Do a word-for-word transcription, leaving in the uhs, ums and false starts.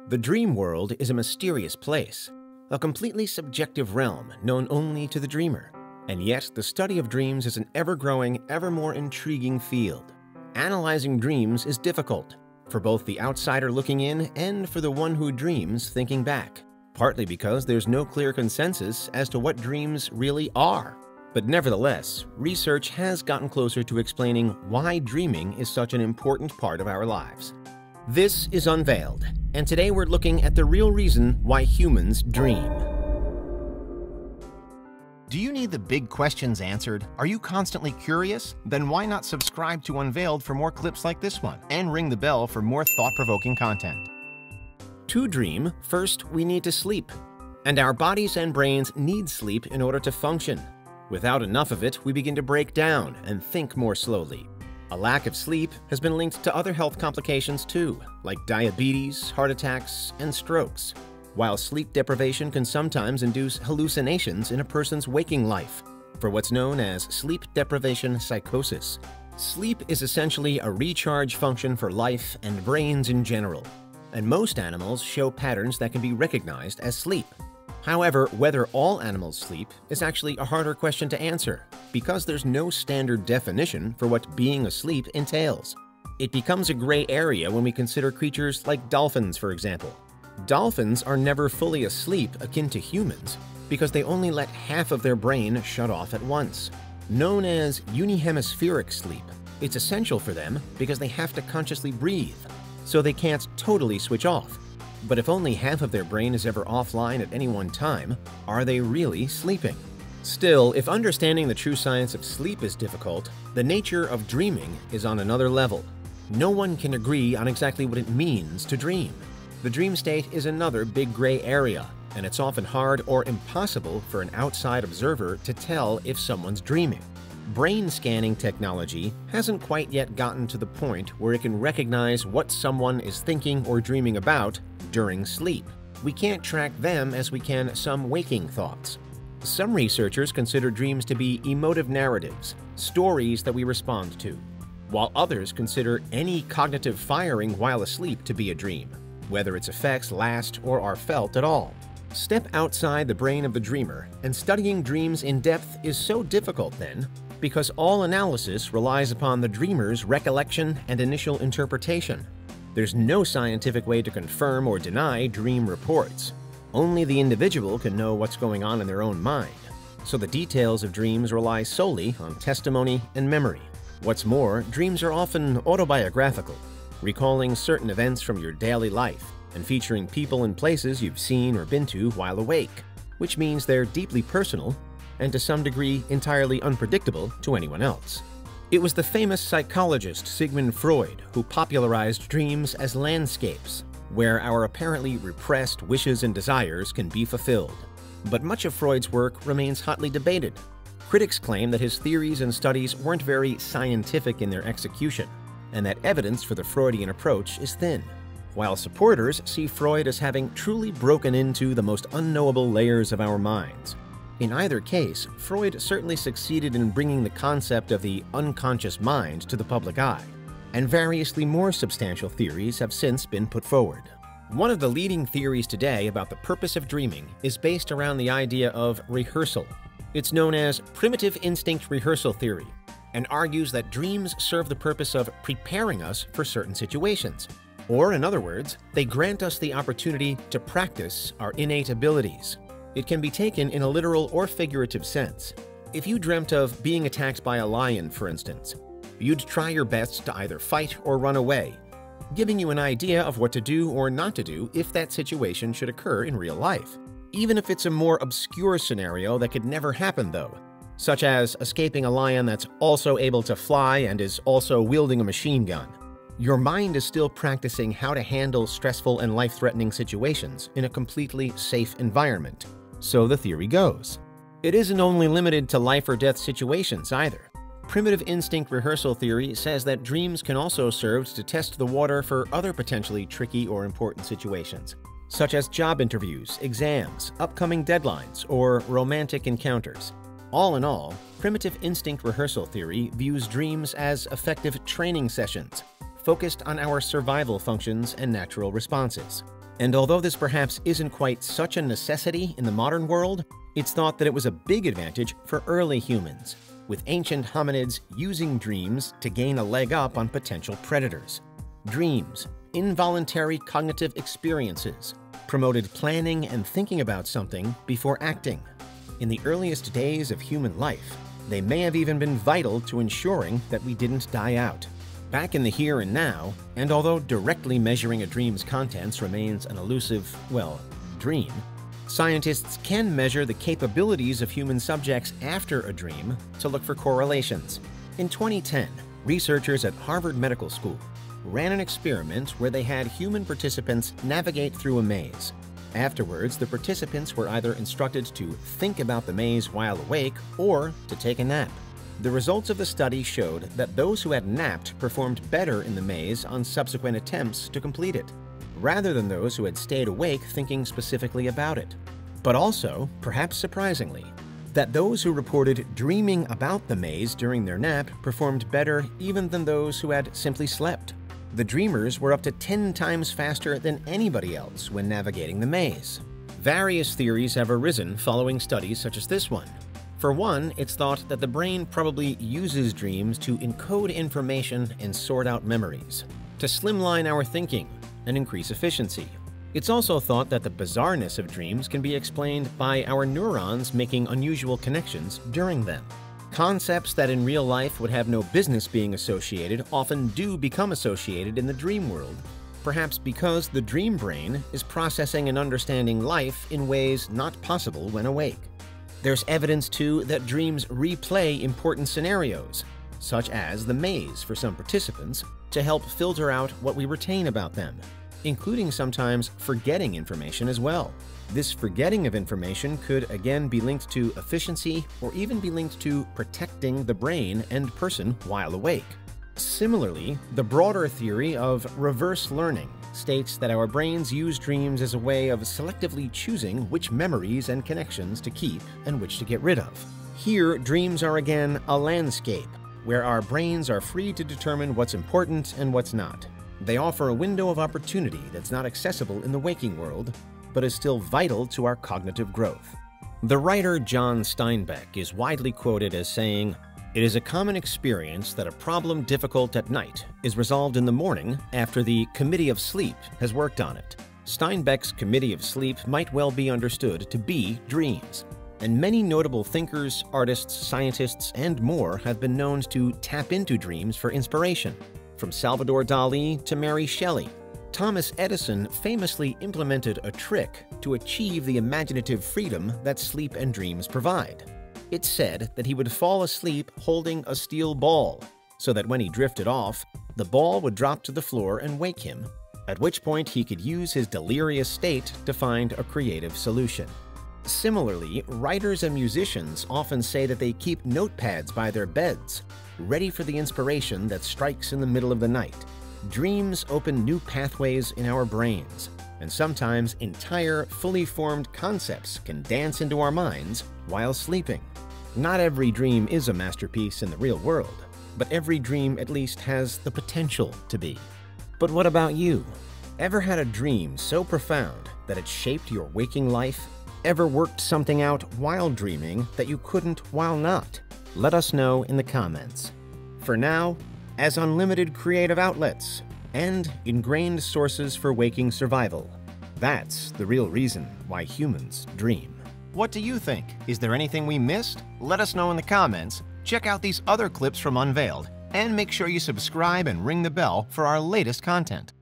The dream world is a mysterious place, a completely subjective realm known only to the dreamer. And yet, the study of dreams is an ever-growing, ever more intriguing field. Analyzing dreams is difficult, for both the outsider looking in and for the one who dreams thinking back, partly because there's no clear consensus as to what dreams really are. But nevertheless, research has gotten closer to explaining why dreaming is such an important part of our lives. This is Unveiled, and today we're looking at the real reason why humans dream. Do you need the big questions answered? Are you constantly curious? Then why not subscribe to Unveiled for more clips like this one, and ring the bell for more thought-provoking content. To dream, first we need to sleep. And our bodies and brains need sleep in order to function. Without enough of it, we begin to break down and think more slowly. A lack of sleep has been linked to other health complications too, like diabetes, heart attacks, and strokes, while sleep deprivation can sometimes induce hallucinations in a person's waking life, for what's known as sleep deprivation psychosis. Sleep is essentially a recharge function for life and brains in general, and most animals show patterns that can be recognized as sleep. However, whether all animals sleep is actually a harder question to answer, because there's no standard definition for what being asleep entails. It becomes a gray area when we consider creatures like dolphins, for example. Dolphins are never fully asleep akin to humans because they only let half of their brain shut off at once. Known as unihemispheric sleep, it's essential for them because they have to consciously breathe, so they can't totally switch off. But if only half of their brain is ever offline at any one time, are they really sleeping? Still, if understanding the true science of sleep is difficult, the nature of dreaming is on another level. No one can agree on exactly what it means to dream. The dream state is another big gray area, and it's often hard or impossible for an outside observer to tell if someone's dreaming. Brain scanning technology hasn't quite yet gotten to the point where it can recognize what someone is thinking or dreaming about during sleep. We can't track them as we can some waking thoughts. Some researchers consider dreams to be emotive narratives, stories that we respond to, while others consider any cognitive firing while asleep to be a dream, whether its effects last or are felt at all. Step outside the brain of the dreamer, and studying dreams in depth is so difficult then, because all analysis relies upon the dreamer's recollection and initial interpretation. There's no scientific way to confirm or deny dream reports. Only the individual can know what's going on in their own mind, so the details of dreams rely solely on testimony and memory. What's more, dreams are often autobiographical, recalling certain events from your daily life and featuring people and places you've seen or been to while awake, which means they're deeply personal and to some degree entirely unpredictable to anyone else. It was the famous psychologist Sigmund Freud who popularized dreams as landscapes, where our apparently repressed wishes and desires can be fulfilled. But much of Freud's work remains hotly debated. Critics claim that his theories and studies weren't very scientific in their execution, and that evidence for the Freudian approach is thin, while supporters see Freud as having truly broken into the most unknowable layers of our minds. In either case, Freud certainly succeeded in bringing the concept of the unconscious mind to the public eye, and variously more substantial theories have since been put forward. One of the leading theories today about the purpose of dreaming is based around the idea of rehearsal. It's known as primitive instinct rehearsal theory, and argues that dreams serve the purpose of preparing us for certain situations. Or in other words, they grant us the opportunity to practice our innate abilities. It can be taken in a literal or figurative sense. If you dreamt of being attacked by a lion, for instance, you'd try your best to either fight or run away, giving you an idea of what to do or not to do if that situation should occur in real life. Even if it's a more obscure scenario that could never happen though, such as escaping a lion that's also able to fly and is also wielding a machine gun. Your mind is still practicing how to handle stressful and life-threatening situations in a completely safe environment. So the theory goes. It isn't only limited to life or death situations either. Primitive instinct rehearsal theory says that dreams can also serve to test the water for other potentially tricky or important situations, such as job interviews, exams, upcoming deadlines, or romantic encounters. All in all, primitive instinct rehearsal theory views dreams as effective training sessions, focused on our survival functions and natural responses. And although this perhaps isn't quite such a necessity in the modern world, it's thought that it was a big advantage for early humans, with ancient hominids using dreams to gain a leg up on potential predators. Dreams, involuntary cognitive experiences, promoted planning and thinking about something before acting. In the earliest days of human life, they may have even been vital to ensuring that we didn't die out. Back in the here and now, and although directly measuring a dream's contents remains an elusive, well, dream, scientists can measure the capabilities of human subjects after a dream to look for correlations. In twenty ten, researchers at Harvard Medical School ran an experiment where they had human participants navigate through a maze. Afterwards, the participants were either instructed to think about the maze while awake or to take a nap. The results of the study showed that those who had napped performed better in the maze on subsequent attempts to complete it, rather than those who had stayed awake thinking specifically about it. But also, perhaps surprisingly, that those who reported dreaming about the maze during their nap performed better even than those who had simply slept. The dreamers were up to ten times faster than anybody else when navigating the maze. Various theories have arisen following studies such as this one. For one, it's thought that the brain probably uses dreams to encode information and sort out memories, to slimline our thinking and increase efficiency. It's also thought that the bizarreness of dreams can be explained by our neurons making unusual connections during them. Concepts that in real life would have no business being associated often do become associated in the dream world, perhaps because the dream brain is processing and understanding life in ways not possible when awake. There's evidence, too, that dreams replay important scenarios, such as the maze for some participants, to help filter out what we retain about them, including sometimes forgetting information as well. This forgetting of information could again be linked to efficiency or even be linked to protecting the brain and person while awake. Similarly, the broader theory of reverse learning states that our brains use dreams as a way of selectively choosing which memories and connections to keep and which to get rid of. Here, dreams are again a landscape, where our brains are free to determine what's important and what's not. They offer a window of opportunity that's not accessible in the waking world, but is still vital to our cognitive growth. The writer John Steinbeck is widely quoted as saying, "It is a common experience that a problem difficult at night is resolved in the morning after the Committee of Sleep has worked on it." Steinbeck's Committee of Sleep might well be understood to be dreams, and many notable thinkers, artists, scientists, and more have been known to tap into dreams for inspiration, from Salvador Dali to Mary Shelley. Thomas Edison famously implemented a trick to achieve the imaginative freedom that sleep and dreams provide. It's said that he would fall asleep holding a steel ball, so that when he drifted off, the ball would drop to the floor and wake him, at which point he could use his delirious state to find a creative solution. Similarly, writers and musicians often say that they keep notepads by their beds, ready for the inspiration that strikes in the middle of the night. Dreams open new pathways in our brains, and sometimes entire, fully formed concepts can dance into our minds while sleeping. Not every dream is a masterpiece in the real world, but every dream at least has the potential to be. But what about you? Ever had a dream so profound that it shaped your waking life? Ever worked something out while dreaming that you couldn't while not? Let us know in the comments. For now, as unlimited creative outlets and ingrained sources for waking survival, that's the real reason why humans dream. What do you think? Is there anything we missed? Let us know in the comments. Check out these other clips from Unveiled, and make sure you subscribe and ring the bell for our latest content.